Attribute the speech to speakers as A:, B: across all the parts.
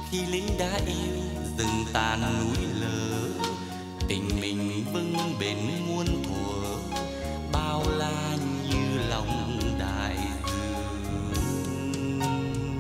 A: Khi lính đã yêu rừng tàn núi lở, tình mình vững bền muôn thuở, bao la như lòng đại dương.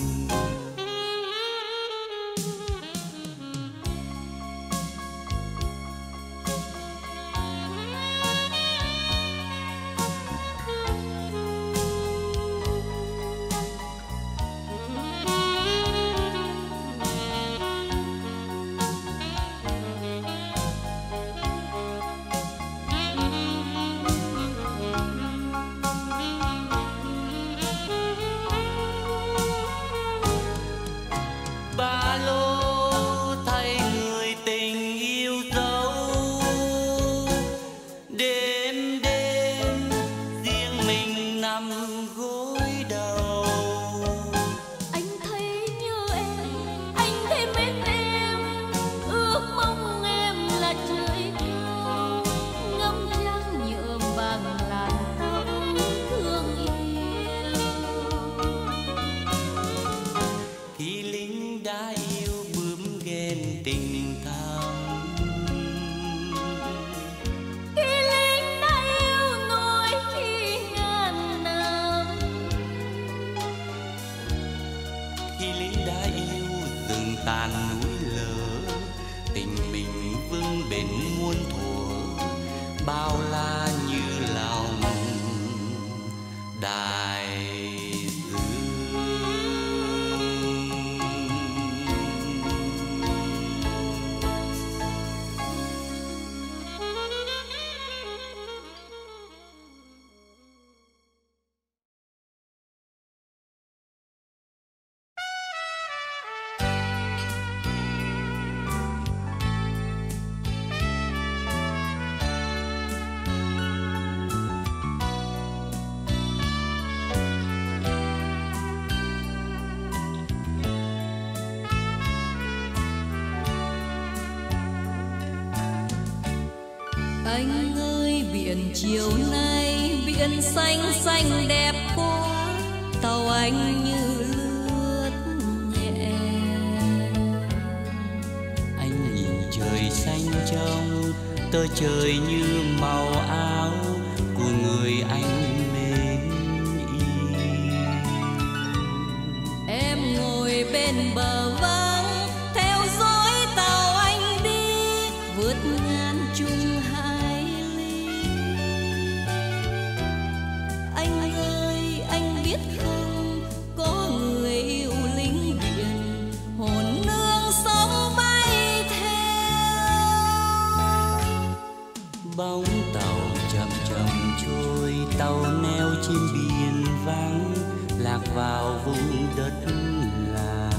B: Anh ơi biển chiều nay biển xanh xanh đẹp quá, tàu anh như lướt nhẹ.
A: Anh nhìn trời xanh trong tơ trời như màu áo của người anh mến yêu.
B: Em ngồi bên bờ vắng theo dõi tàu anh đi vượt ngàn chung hải ly. Anh ơi anh biết không, có người yêu lính biển hồn nương sóng bay theo.
A: Bóng tàu chậm chậm trôi, tàu neo trên biển vắng lạc vào vùng đất lạ.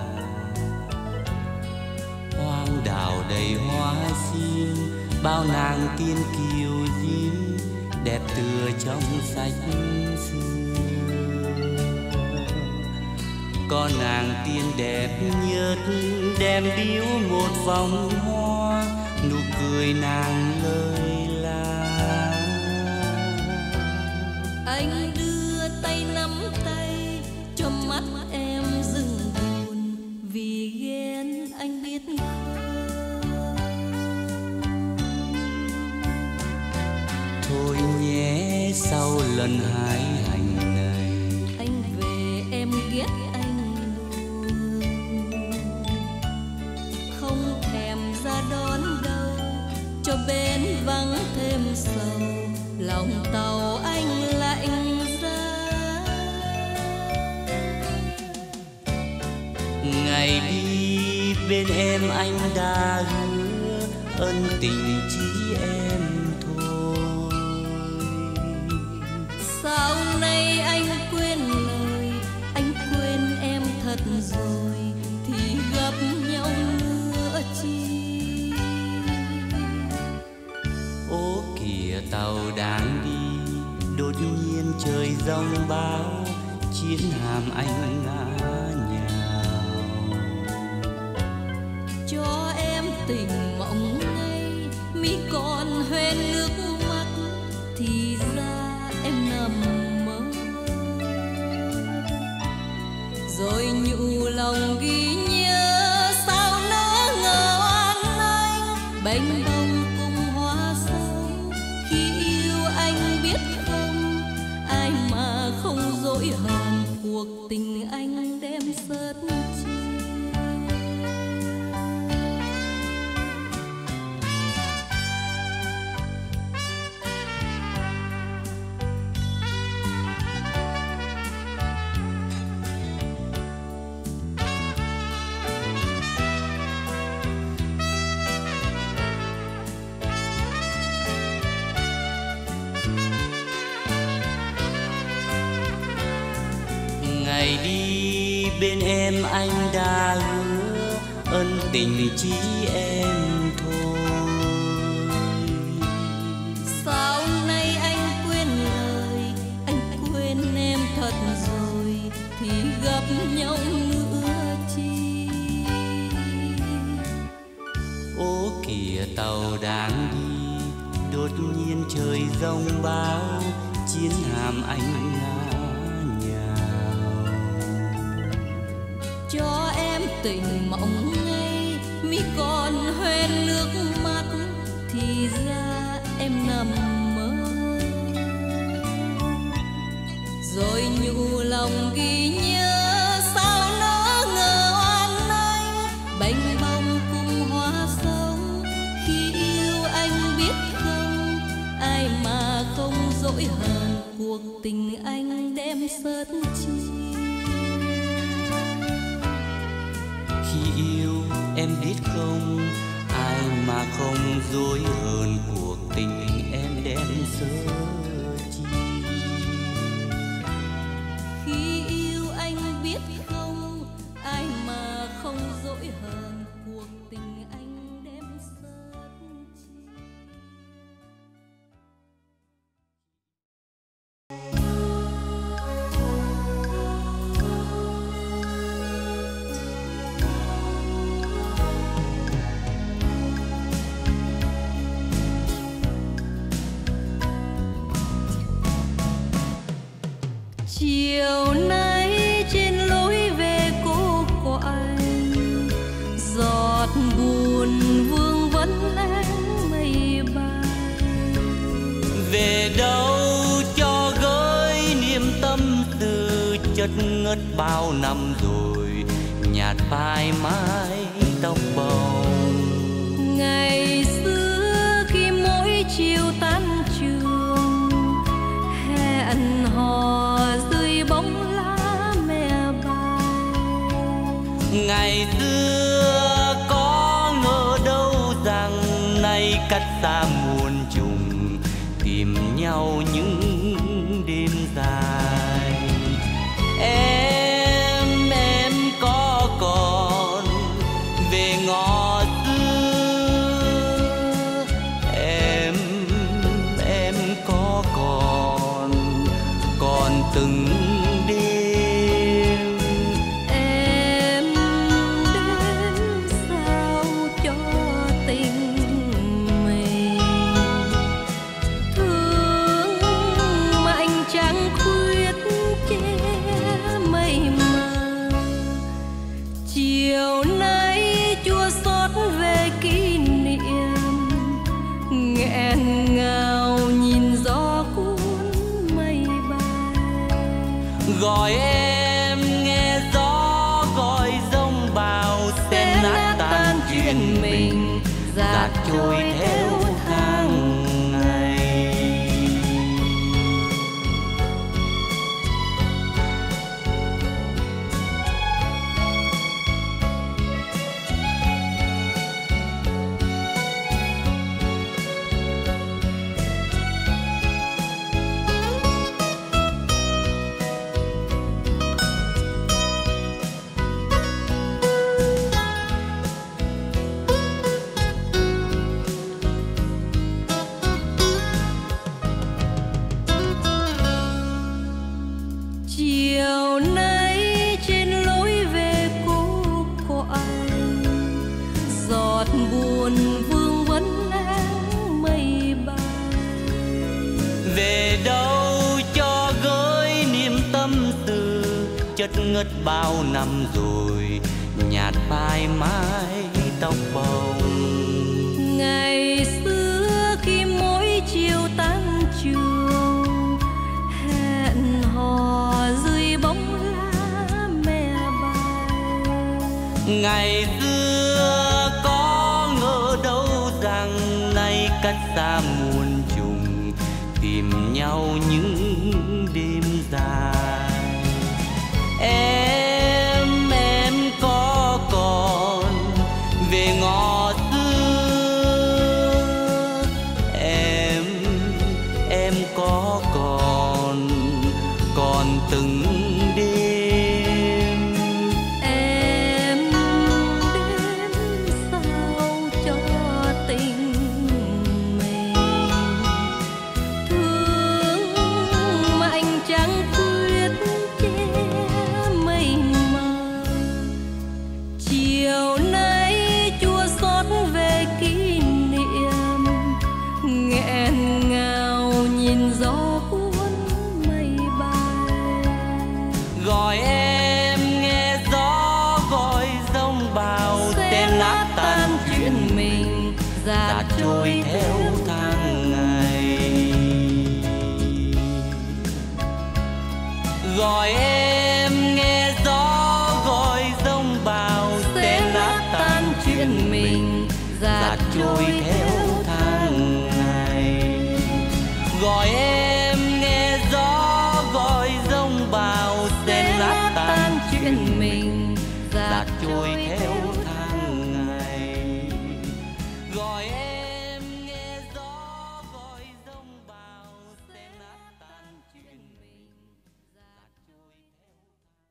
A: Hoang đảo đầy hoa sim, bao nàng tiên kiều diễm đẹp tựa trong sách xưa. Có nàng tiên đẹp nhất đem biếu một vòng hoa, nụ cười nàng lời la.
B: Anh đưa tay nắm tay cho mắt em rừng buồn, vì ghen anh biết không.
A: Thôi nhé sau lần hái hành này,
B: anh về em ghét anh luôn, không thèm ra đón đâu cho bên vắng thêm sầu, lòng tàu anh lạnh giá.
A: ngày đi bên em anh đã hứa ân tình chỉ em thôi.
B: Sao nay anh quên lời, anh quên em thật rồi thì gặp nhau nữa chi.
A: Ô kìa tàu đang đi, đột nhiên trời giông bão, chiến hàm anh ngã nhào.
B: Cho em tình mộng ngây, mi còn hoen nước mắt, thì ra em nằm mơ. Rồi nhủ lòng ghi nhớ bềnh bông cùng hoa sông. Khi yêu anh biết không, ai mà không dỗi hờn, cuộc tình anh đem sớt chi.
A: Ngày đi bên em anh đã hứa ân tình chỉ em thôi.
B: Sao nay anh quên lời, anh quên em thật rồi, thì gặp nhau nữa chi.
A: Ô kìa tàu đang đi, đột nhiên trời giông bão, chiến hàm anh ngã nhào.
B: Cho em tình mộng ngây, mi còn hoen nước mắt, thì ra em nằm mơ. Rồi nhủ lòng ghi nhớ, sao nỡ ngờ oan anh, bềnh bông cùng hoa sông. Khi yêu anh biết không, ai mà không dỗi hờn, cuộc tình anh đem sớt chi.
A: Khi yêu em biết không, ai mà không dối hờn, cuộc tình em đem sớt chi.
B: Khi yêu anh biết không, ai mà không dỗi hờn, cuộc tình anh đem sớt chi. Chiều nay trên lối về cô của anh, giọt buồn vương vấn áng mây bay.
A: Về đâu cho gửi niềm tâm tư, chất ngất bao năm rồi, nhạt phai mái tóc bồng.
B: Ngày xưa khi mỗi chiều tan trường, hẹn hò dưới bóng lá me bay.
A: Ngày xưa có ngờ đâu rằng nay cách xa muôn trùng, tìm nhau những đêm dài. Em có còn về ngõ xưa, em có còn từng đêm.
B: Em đến sao cho tình mình, thương mà anh chẳng khuyết che mây mờ. Chiều nay chua xót về kỷ niệm, nghẹn ngào nhìn gió cuốn mây bay.
A: Gọi em nghe gió gọi giông bào, xé nát tan chuyện mình, dạt trôi theo tháng ngày.
B: Chiều nay trên lối về cô của anh, giọt buồn vương vấn áng mây bay.
A: Về đâu cho gửi niềm tâm tư, chất ngất bao năm rồi, nhạt phai mái tóc bồng.
B: Ngày xưa khi mỗi chiều tan trường, hẹn hò dưới bóng lá me bay.
A: Ngày xưa có ngờ đâu rằng nay cách xa muôn trùng, tìm nhau những đêm dài. Em có còn về ngõ xưa, em có còn từng đêm.
B: Em đêm sao cho tình mình, thương mà anh chẳng quyết che mây mờ. Chiều nay chua xót về kỷ niệm, nghẹn ngào nhìn gió cuốn mây bay.
A: Gọi em nghe gió gọi giông bào,
B: Sẽ nát tan chuyện mình,
A: dạt trôi theo tháng ngày. Gọi em nghe gió gọi giông bào,
B: sẽ nát tan chuyện mình,
A: dạt trôi theo tháng ngày. Gọi em nghe gió gọi giông bào, sẽ nát tan
B: chuyện mình,
A: dạt trôi theo tháng ngày. Gọi em nghe gió gọi giông bào, sẽ nát tan chuyện mình, dạt trôi theo tháng.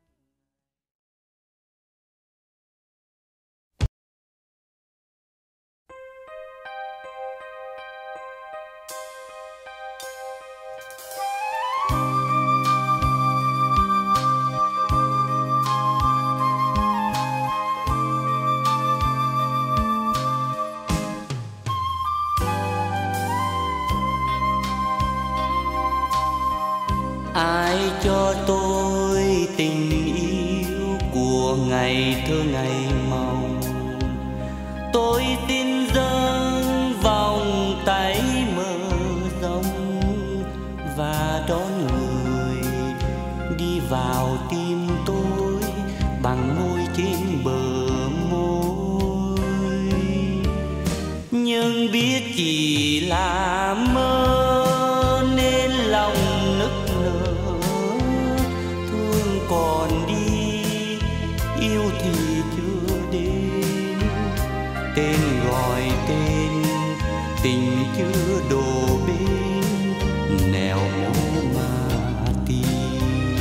A: Ai cho tôi tình yêu của ngày thơ ngày mong, tôi xin dâng vòng tay mơ rộng và đón người đi vào tim tôi bằng môi trên bờ môi. Nhưng biết chỉ là mơ nên lòng nức nở, thương còn đi yêu thì chưa đến. Tên gọi tên tình chưa đổ bên nẻo mố mà tìm.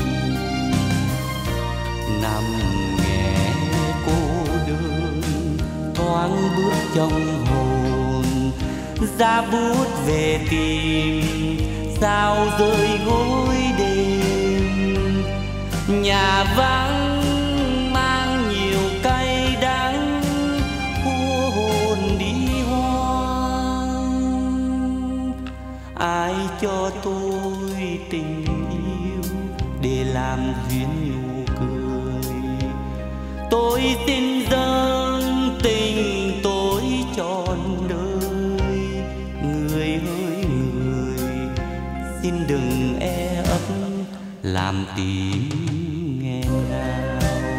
A: Nằm nghe cô đơn thoáng bước trong hồn, ra bút về tìm sao rơi gối đêm. Nhà vắng mang nhiều cay đắng, khu hồn đi hoang. Ai cho tôi tình yêu để làm duyên nụ cười, tôi xin dâng tình tôi trọn đời. Người ơi người, xin đừng e ấp làm tim nghẹn ngào.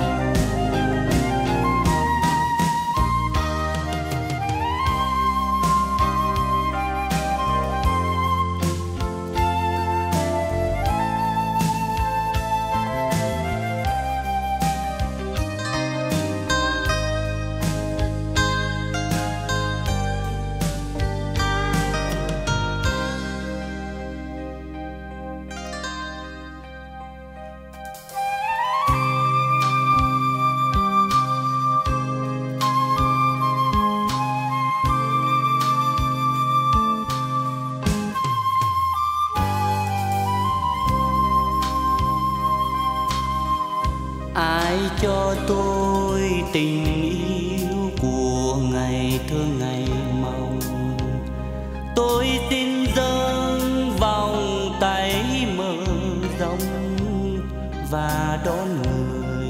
A: Ai cho tôi tình yêu của ngày thơ ngày mong, tôi xin dâng vòng tay mở rộng và đón người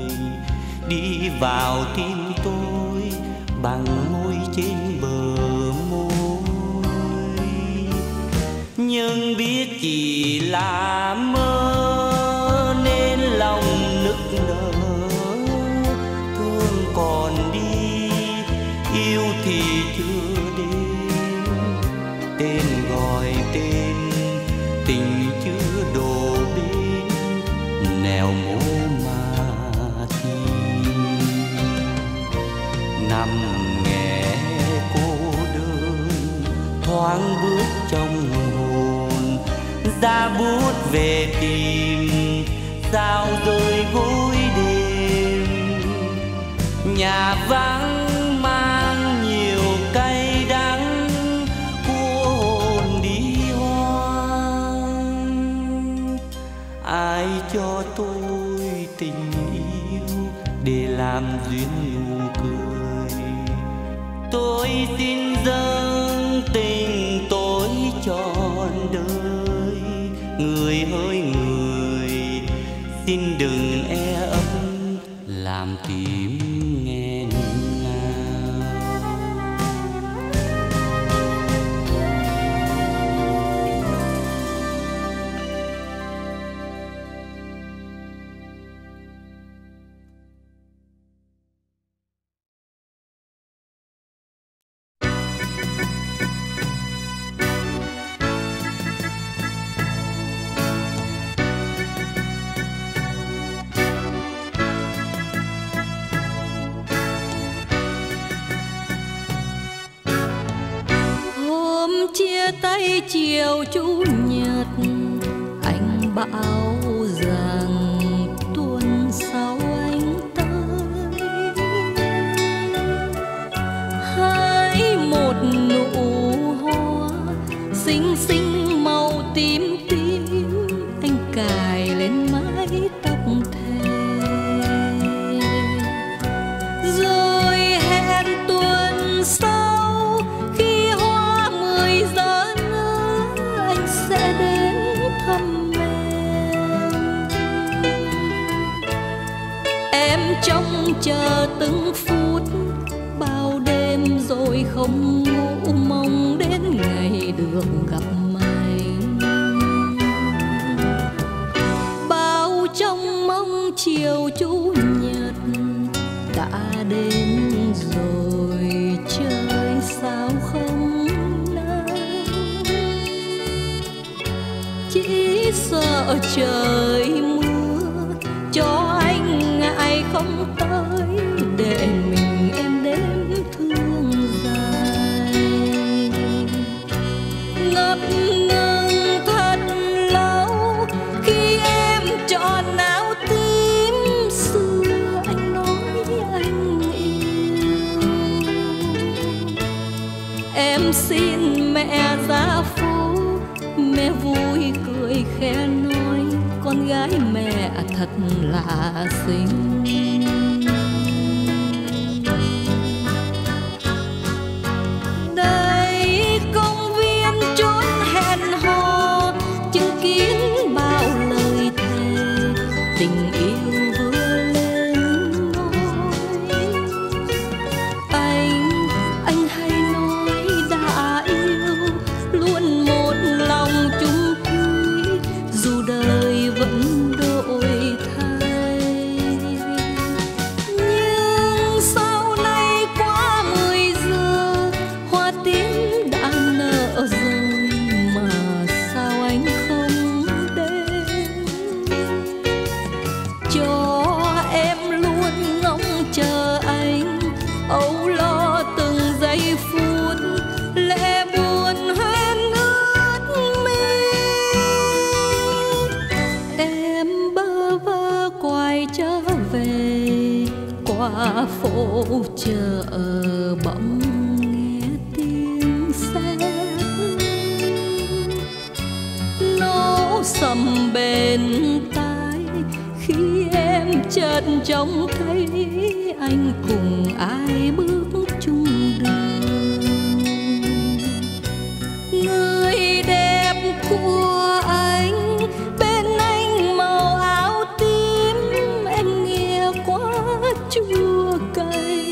A: đi vào tim tôi bằng môi trên bờ môi. nhưng biết chỉ là mơ nên lòng nức nở. Thương còn đi, yêu thì chưa đến, tên gọi tên tình chưa đổ bên nẻo mố mà thi. Nằm nghe cô đơn thoáng bước trong hồn, ra bút về tìm sao rơi gối đêm. Nhà vắng mang nhiều cay đắng của hồn đi hoang. Ai cho tôi tình yêu để làm duyên nụ cười, tôi xin dâng tình tôi trọn đời. Người hỡi người, xin đừng e ấp làm tim nghẹn ngào.
B: Chia tay chiều chủ nhật, anh bảo rằng tuần sau anh tới. Hái một nụ hoa xinh xinh màu tím tím, anh cài lên mái tóc thề. Rồi hẹn tuần sau sẽ đến thăm em trông chờ từng phút bao đêm rồi không ngủ, mong đến ngày được gặp anh. Bao trong mong chiều chủ nhật đã đến rồi, trời sao không chỉ sợ trời mưa cho anh ngại không tới, để mình em đêm thương dài. Ngập ngừng thật lâu khi em chọn áo tím, xưa anh nói anh yêu. Em xin mẹ ra phố, mẹ vui cười khẽ nói con gái mẹ thật là xinh. Đây công viên chốn hẹn hò, chứng kiến bao lời thề tình yêu vừa lên ngôi. Anh hay nói đã yêu luôn một lòng chung thủy, dù đời vẫn đổi thay. Nhưng sau này quá 10 giờ, hoa tím đã nở rồi mà sao anh không đến, cho em luôn ngóng chờ anh, âu lo từng giây phút lệ buồn hoen ướt mi. Em bơ vơ quay trở về qua phố chợ, bỗng nghe tiếng xe nó sầm bên tai, khi em chợt trông thấy anh cùng ai bước chung đường. Người đẹp của anh bên anh màu áo tím, em nghe quá chua cay.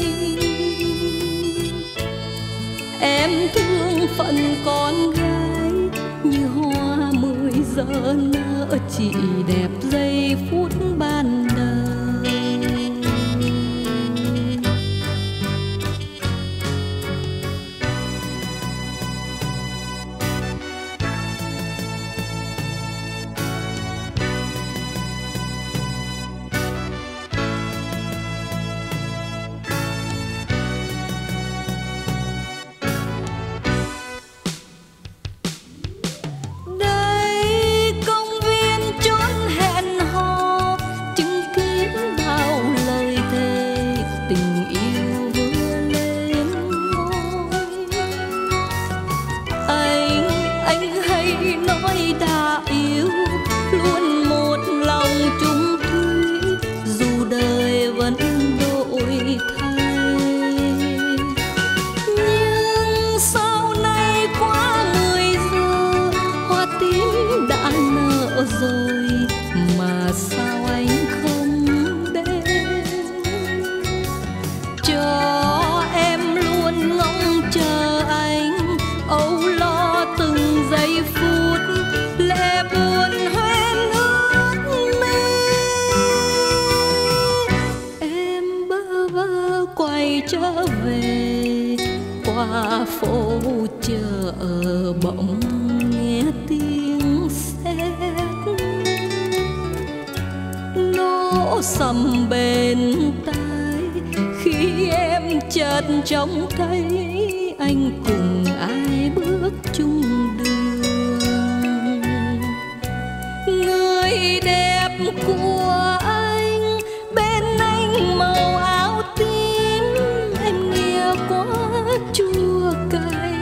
B: Em thương phận con gái như hoa giờ nỡ chỉ đẹp giây phút ban đầu. Rồi mà sao anh không đến, cho em luôn ngóng chờ anh, âu lo từng giây phút, lệ buồn hoen ướt mi. Em bơ vơ quay trở về qua phố chợ, bỗng nghe tiếng xe nổ sầm bên tai, khi em chợt trông thấy anh cùng ai bước chung đường. Người đẹp của anh bên anh màu áo tím, em nghe quá chua cay.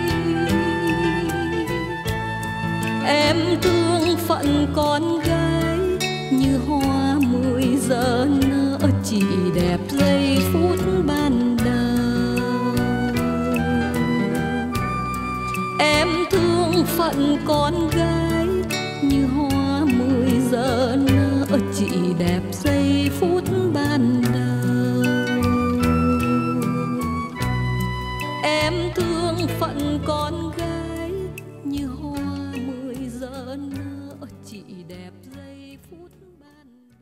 B: Em thương phận con gái như hoa 10 giờ nở chỉ đẹp giây phút ban đầu. Em thương phận con gái như hoa 10 giờ nở chỉ đẹp giây phút ban đầu. Em thương phận con gái như hoa 10 giờ nở chỉ đẹp giây phút ban đầu.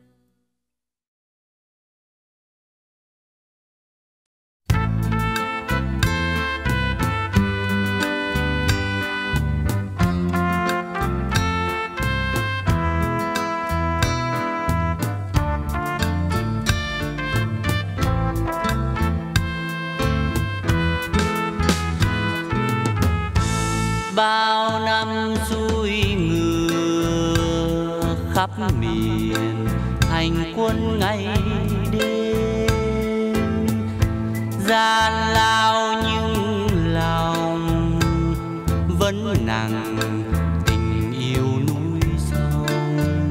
A: Bao năm xuôi ngựa khắp miền, hành quân ngày đêm, gian lao nhưng lòng vẫn nặng tình yêu núi sông.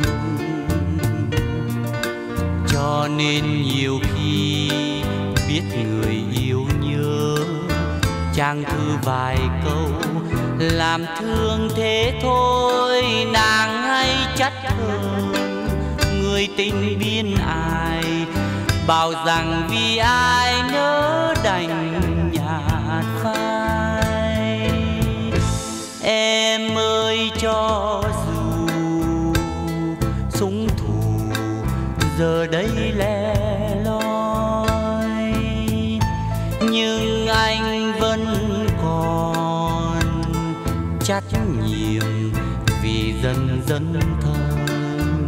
A: Cho nên nhiều khi biết người yêu nhớ, trang thư vài câu làm thương thế thôi. Nàng hay chất hơn người tình biên ai, bảo rằng vì ai nỡ đành nhạt phai. Em ơi cho dù súng thù giờ đây lẻ loi, nhưng anh vẫn còn trách nhiệm vì dân dân thân.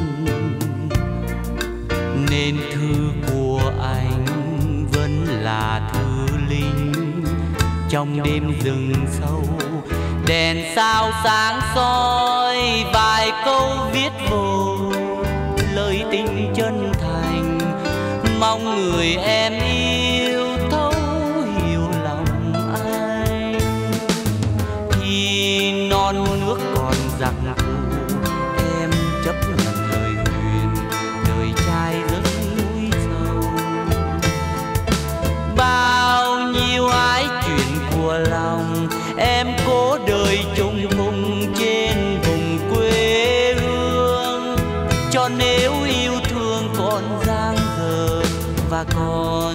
A: Nên thư của anh vẫn là thư linh trong đêm rừng sâu, đèn sao sáng soi vài câu viết vô lời tình chân thành. Mong người em yêu thấu hiểu lòng anh. Khi non nước còn giặc thù, em chấp nhận lời nguyền đời trai rất núi sâu. Bao nhiêu ái chuyện của lòng em cố đời chung cùng trên vùng quê hương. Cho nếu yêu thương còn dang dở và còn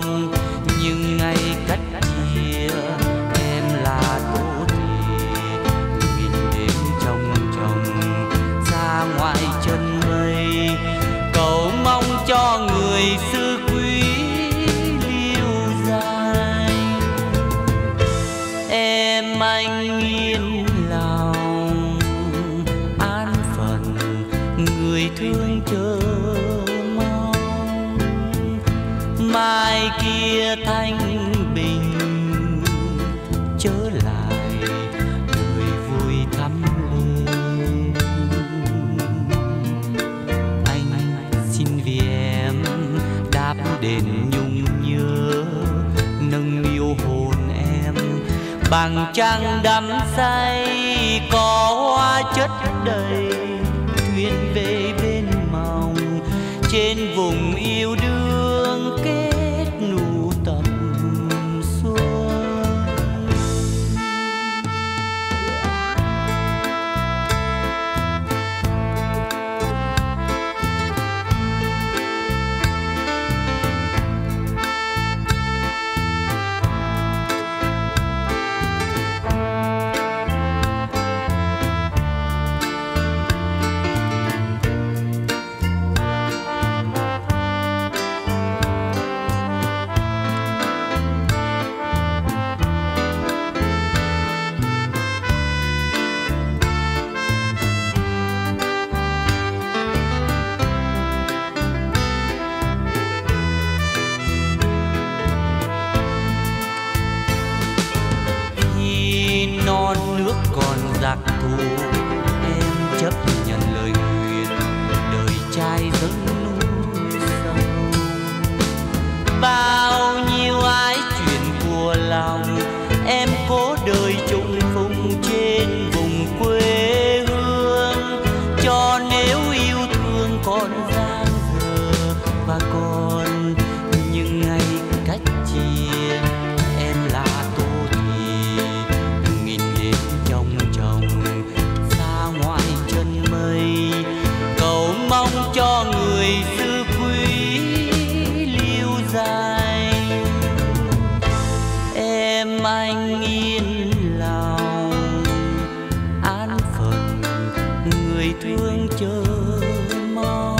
A: mai kia thanh bình trở lại người vui thắm lên. Anh xin vì em đáp đền nhung nhớ, nâng niu hồn em bằng trăng đắm say. Có hoa chất đầy thuyền về bên mong, trên vùng yêu đương kết nụ tầm xuân. Non nước còn giặc thù, em chấp nhận lời nguyện đời trai dâng núi sông. Bao nhiêu ái chuyện của lòng, em cố đời chung phùng trên vùng quê hương. Cho nếu yêu thương còn dang dở và còn những ngày cách chia, em là Tô Thị nghìn đêm trong chồng xa ngoài chân mây. Cầu mong cho người xưa quý lưu danh, em anh yên lòng an phận người thương chờ mong.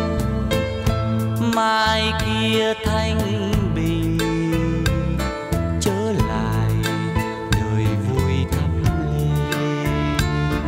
A: Mai kia thanh bình trở lại đời vui thắm lên.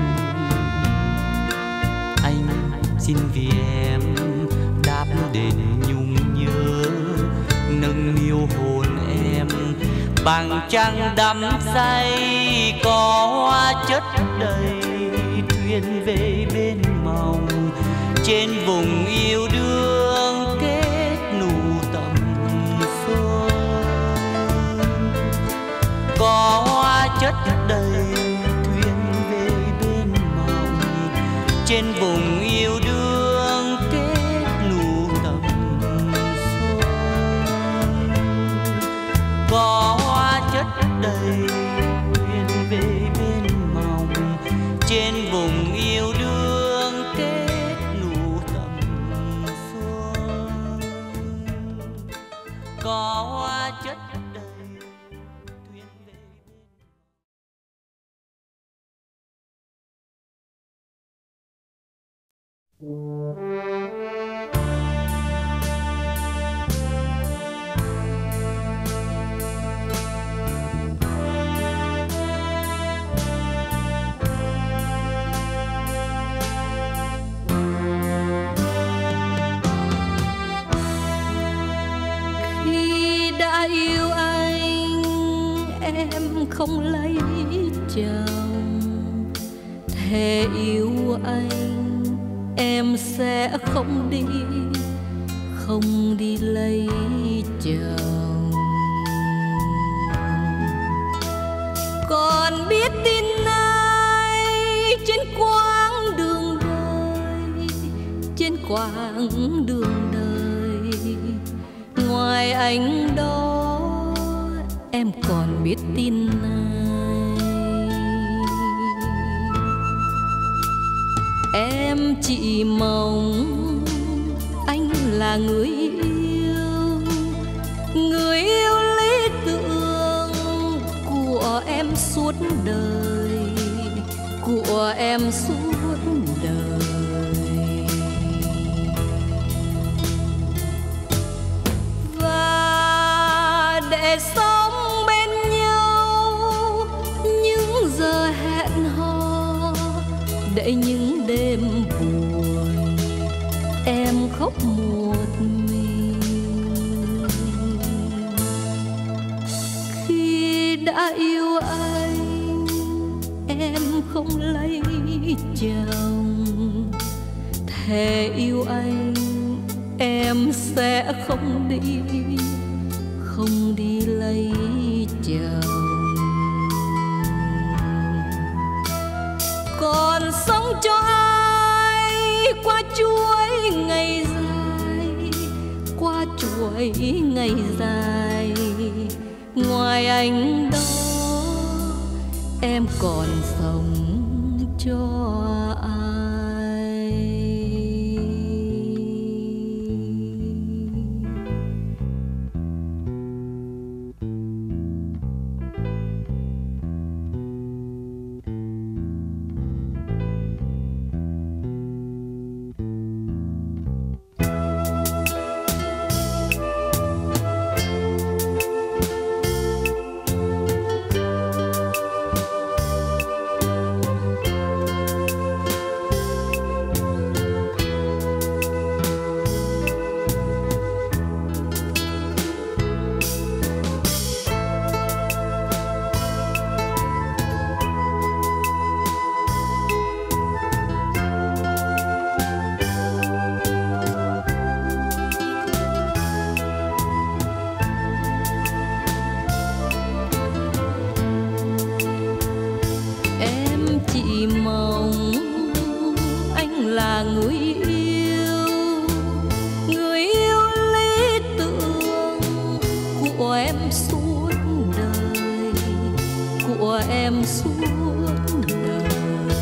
A: Anh xin vì em đáp đền nhung nhớ, nâng niu hồn em bằng trăng đắm say. Có hoa chất đầy thuyền về bên mong, trên vùng yêu đương kết nụ tầm xuân. Có hoa chất đầy thuyền về bên mong, trên vùng yêu đương kết nụ tầm xuân. Có hoa chất đầy thuyền về bên mong, trên vùng yêu đương kết nụ tầm xuân. Có hoa chất đầy thuyền về bên.
B: Khi đã yêu anh, em không lấy chồng. Thề yêu anh, em sẽ không đi lấy chồng. Còn biết tin ai trên quãng đường đời, trên quãng đường đời. Ngoài anh đó em còn biết tin ai. Em chỉ mong anh là người yêu lý tưởng của em suốt đời, của em suốt đời. Và để sống bên nhau những giờ hẹn hò, để những đêm buồn em khóc một mình. đã yêu anh, em không lấy chồng. Thề yêu anh, em sẽ không đi lấy chồng. Còn sống cho ai qua chuỗi ngày dài, qua chuỗi ngày dài. Ngoài anh đó em còn sống cho ai? Chỉ mong anh là người yêu lý tưởng của em suốt đời, của em suốt đời.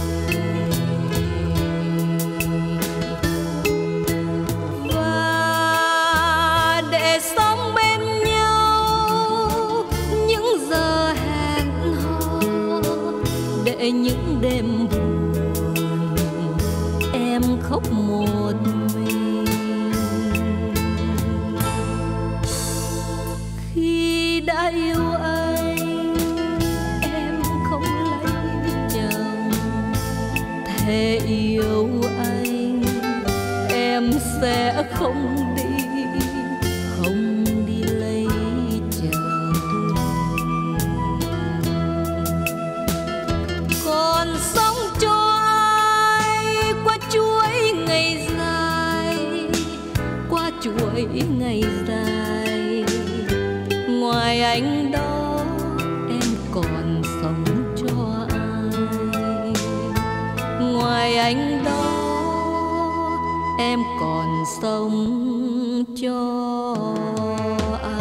B: Và để sống bên nhau những giờ hẹn hò, để những đêm buồn em khóc một mình. Khi đã yêu anh, em không lấy chồng. Thề yêu anh, em sẽ không đi lấy chồng. Còn sống cho ai qua chuỗi ngày dài, qua chuỗi ngày dài. Ngoài anh đó em còn sống cho ai? Ngoài anh đó em còn sống cho ai?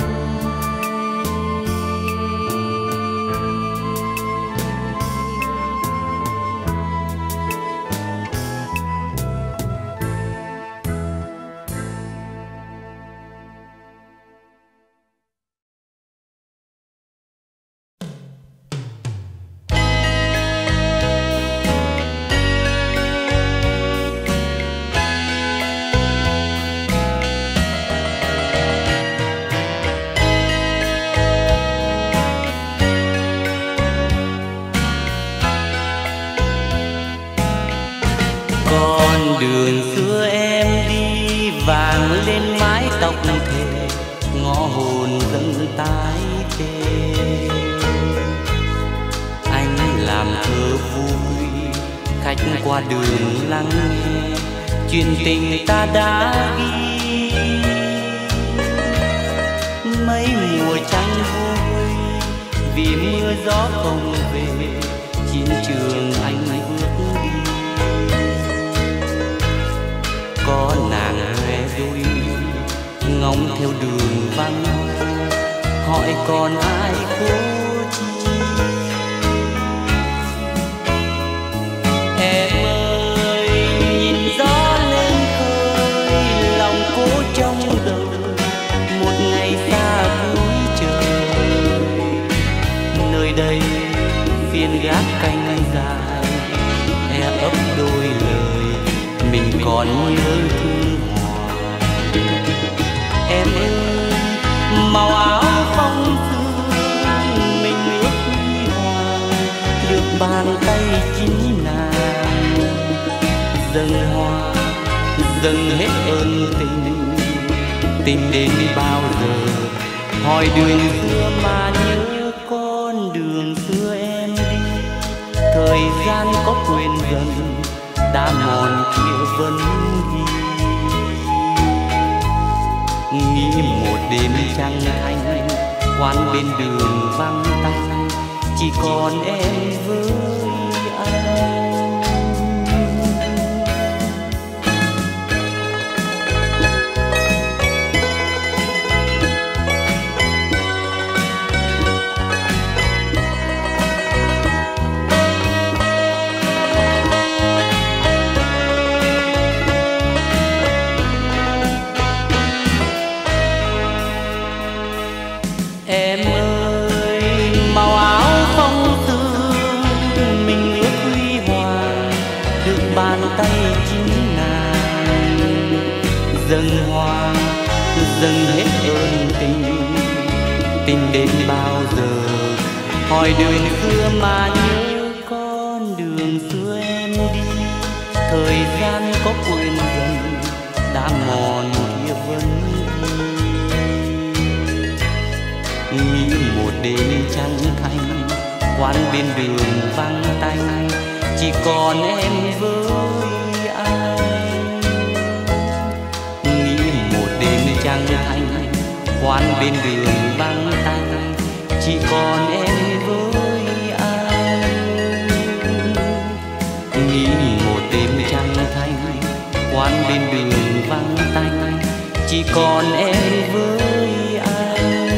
A: Đường xưa em đi vàng lên mái tóc thề, ngõ hồn dâng tái tê. Anh làm thơ vui, khách qua đường lắng nghe chuyện tình ta đã ghi. Mấy mùa trăng vui vì mưa gió không về, chiến trường anh bước đi. Có nàng khoe đôi ngóng theo đường vắng, hỏi còn ai cố chi. Em ơi nhìn gió lên khơi, lòng cố trong đời một ngày xa cuối trời. Nơi đây phiên gác canh dài, e ấp đôi lời mình còn nhớ thương hoài. Em ơi màu áo phong sương mình ước huy hoàng, được bàn tay chính nàng dâng hoa dâng hết ơn tình. Tình đến bao giờ hỏi đường xưa mà nhớ con đường thời gian có quên dần đã mòn kia vẫn ghi. Nghĩ một đêm trăng thanh quán bên đường vắng tanh, chỉ còn em với anh. Em ơi, màu áo phong sương mình ước huy hoàng, được bàn tay chính nàng dâng hoa, dâng hết ơn tình. Tình đến bao giờ, hỏi đường xưa mà nhớ con đường xưa em đi. Thời gian có quên dần đã mòn kia vẫn nghĩ một đêm trăng thanh quán bên đường vắng tanh, chỉ còn em với anh. Nghĩ một đêm trăng thanh quán bên đường vắng tanh, chỉ còn em với anh. Nghĩ một đêm trăng thanh quán bên đường vắng tanh, chỉ còn em với anh.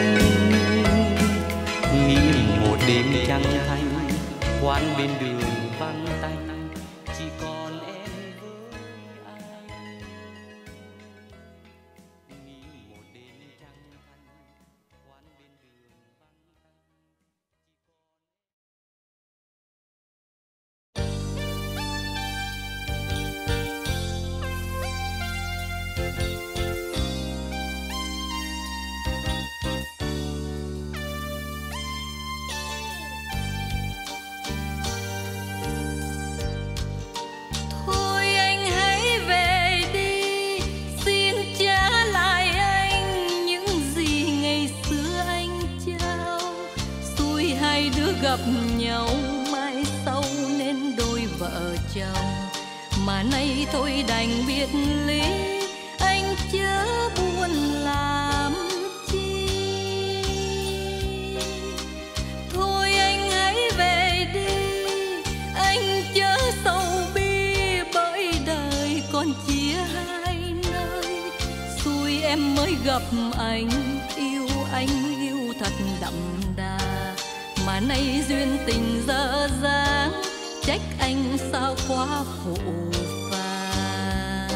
A: Đêm trăng thanh quán bên đường vắng tanh, chỉ còn em với anh. Nghĩ một đêm trăng thanh quán bên đường vắng
B: gặp nhau mai sau nên đôi vợ chồng, mà nay thôi đành biệt ly, anh chớ buồn làm chi. Thôi anh hãy về đi, anh chớ sầu bi, bởi đời còn chia hai nơi. Xui em mới gặp anh yêu thật đậm đà, mà nay duyên tình dở dáng, trách anh sao quá phụ phàng.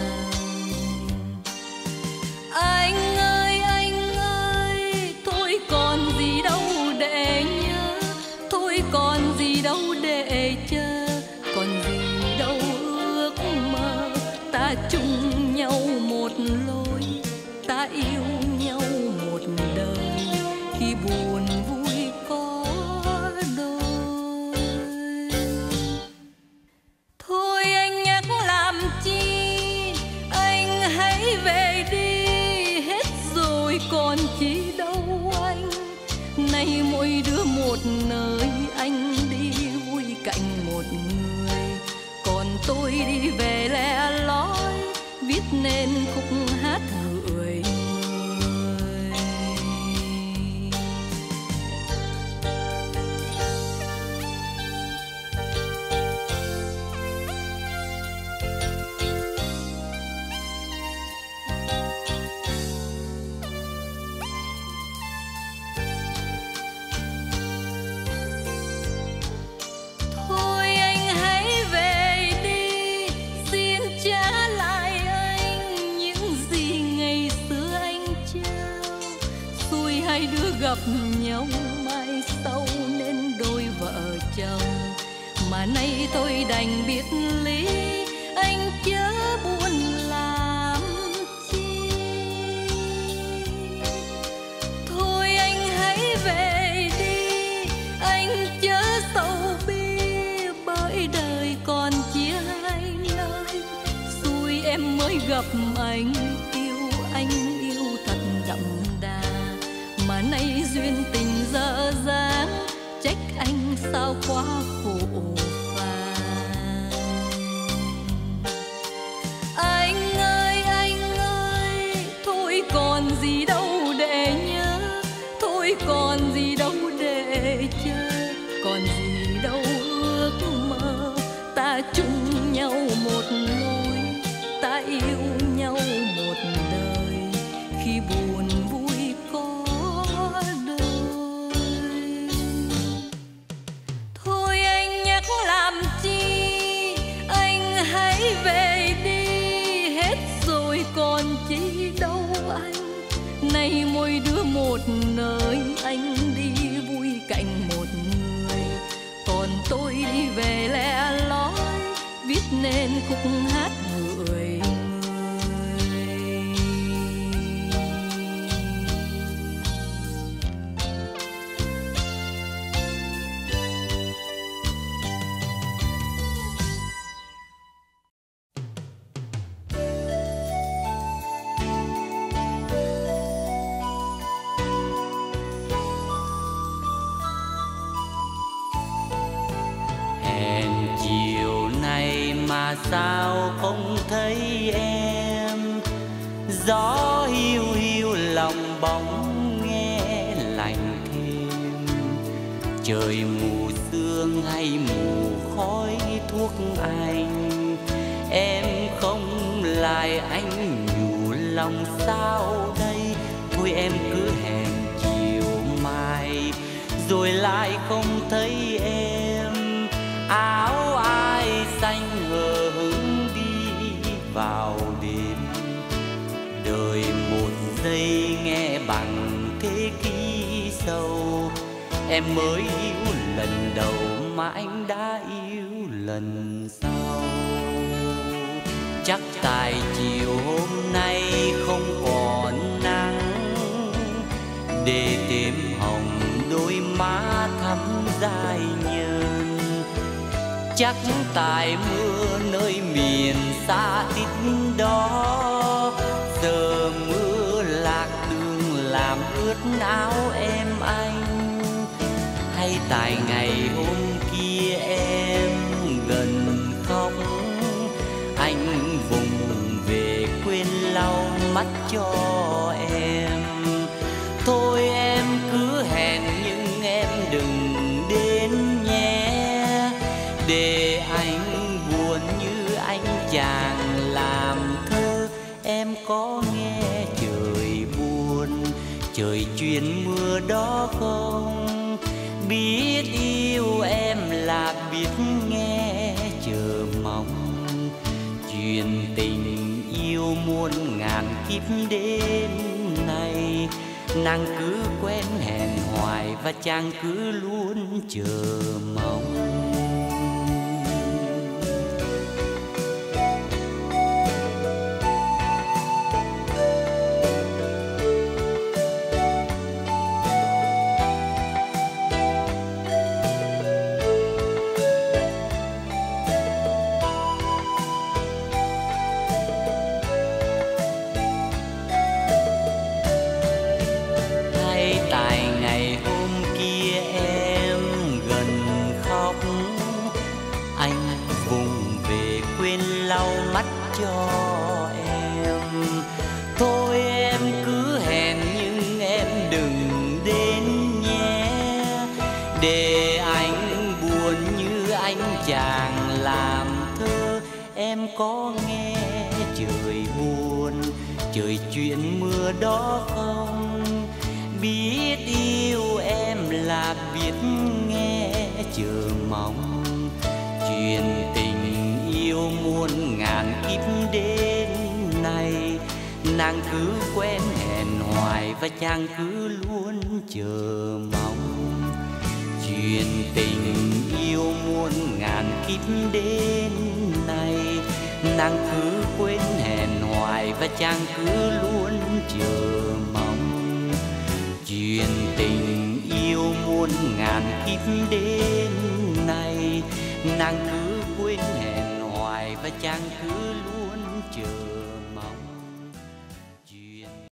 B: Anh ơi, thôi còn gì đâu để nhớ, thôi còn gì đâu để chờ, còn gì đâu ước mơ. Ta chung nhau một lối, ta yêu nhau một đời, khi buồn vui có đôi. Thôi anh nhắc làm chi, anh hãy về đi, hết rồi còn chi đâu anh. Nay mỗi đứa một nơi, anh đi vui cạnh một người, còn tôi đi về lẻ loi, viết nên khúc hát gửi người. Thôi anh hãy về đi, xin trả lại anh những gì ngày xưa anh trao. Xui hai đứa gặp nhau mai sau nên đôi vợ chồng, mà nay tôi đành biệt ly, anh chớ buồn làm chi. Thôi anh hãy về đi, anh chớ sầu bi, bởi đời còn chia hai nơi. Xui em mới gặp anh yêu thật đậm đà, mà nay duyên tình dở dáng, trách anh sao quá vội vàng. Anh ơi, thôi còn gì đâu để nhớ, thôi còn gì đâu để chờ, còn gì đâu ước mơ. Ta chung nhau một lối, ta yêu nhau một đời, khi buồn vui có đôi. Thôi anh nhắc làm chi, anh hãy về đi, hết rồi còn chi đâu anh. Nay mỗi đứa một nơi, anh đi vui cạnh một người, còn tôi đi về lẻ loi, viết nên khúc hát người.
A: Sao không thấy em, gió hiu hiu lòng bóng nghe lạnh thêm. Trời mù sương hay mù khói thuốc anh, em không lại anh nhủ lòng sao đây. Thôi em cứ hẹn chiều mai, rồi lại không thấy em. Áo ai xanh hờ hững đi vào đêm, đời một giây nghe bằng thế kỷ sâu. Em mới yêu lần đầu mà anh đã yêu lần sau. Chắc tại chiều hôm nay không còn nắng, để đêm hồng đôi má thắm dài nhơn. Chắc tại mưa nơi miền xa tít đó, giờ mưa lạc đường làm ướt áo em anh. Hay tại ngày hôm kia em gần khóc, anh vùng về quên lau mắt cho em. Thôi em cứ hẹn nhưng em đừng đến nhé, để anh buồn như anh chàng làm thơ. Em có nghe trời buồn, trời chuyên mưa đó không? Biết yêu em là biết nghe chờ mong, chuyện tình yêu muôn ngàn kiếp đến nay. Nàng cứ quen hẹn hoài và chàng cứ luôn chờ mong. Mắt cho em. Thôi em cứ hẹn nhưng em đừng đến nhé, để anh buồn như anh chàng làm thơ. Em có nghe trời buồn, trời chuyện mưa đó không? Biết yêu em là biết nghe chờ mong, chuyện tình yêu muôn ngàn kiếp đến nay. Nàng cứ quen hẹn hoài và chàng cứ luôn chờ mong, chuyện tình yêu muôn ngàn kiếp đến nay. Nàng cứ quên hẹn hoài và chàng cứ luôn chờ mong, chuyện tình yêu muôn ngàn kiếp đến nay. Nàng cứ quên hẹn hoài và chàng cứ luôn chờ